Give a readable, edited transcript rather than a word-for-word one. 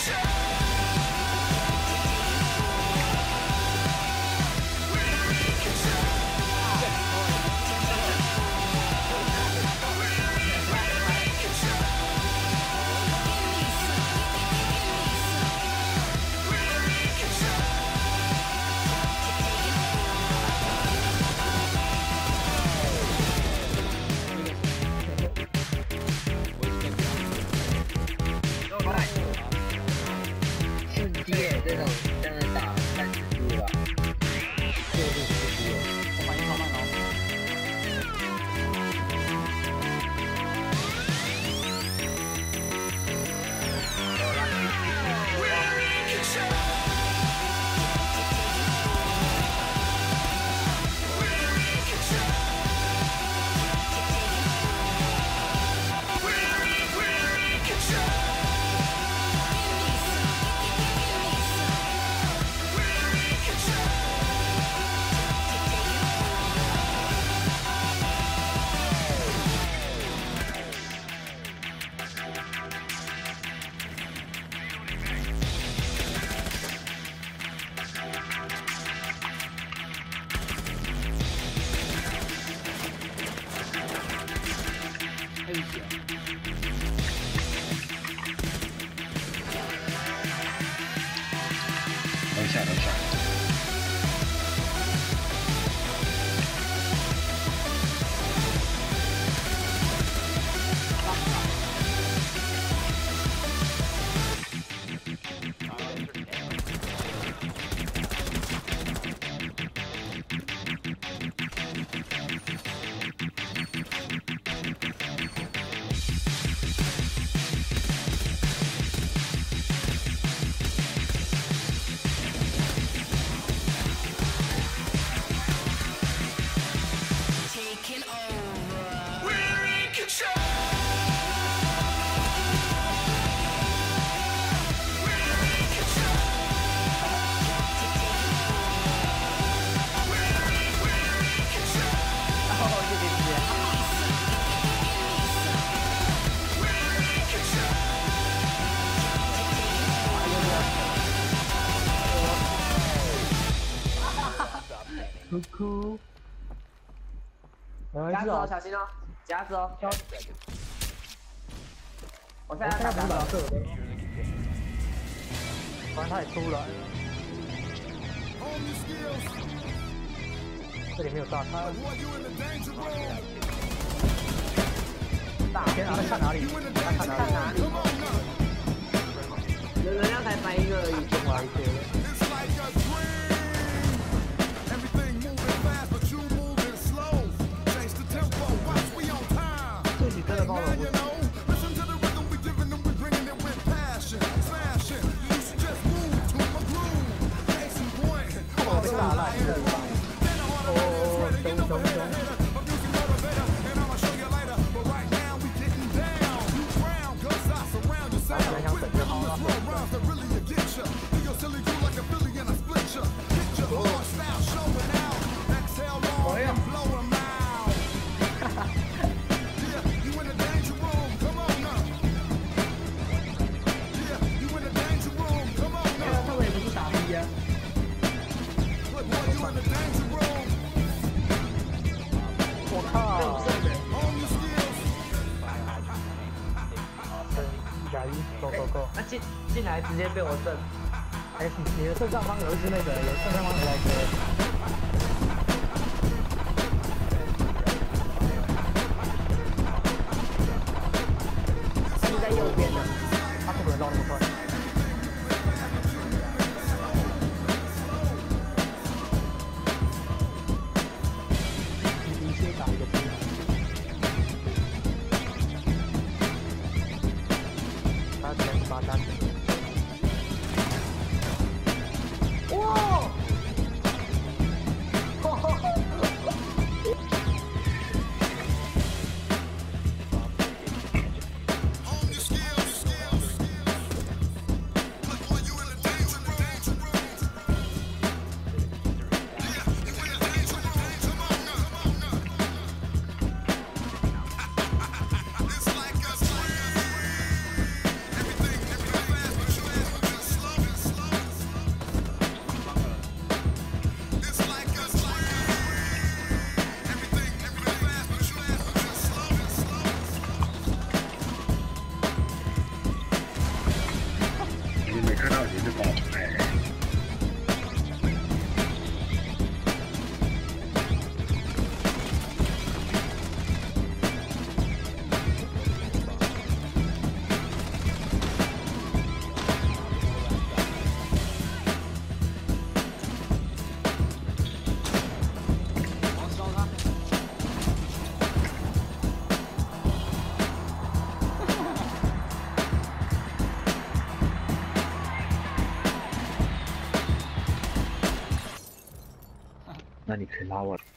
哭， 夹子哦，小心哦，夹子哦。我现在不打这的，反正他也出来了。这里没有大开。天啊，他看哪里？他看哪里？ 人家才搬一个而已， 先玩一些了。 真的爆了！我被打烂了！哦，熊！想想整就好了。我呀！哈哈。 我靠！110，go！ 那进来直接被我震。 哎，你的正上方有一只那个，有正上方有来车。 他是在右边的， 他不可能绕那么快。 哇！ 那你可以拉我。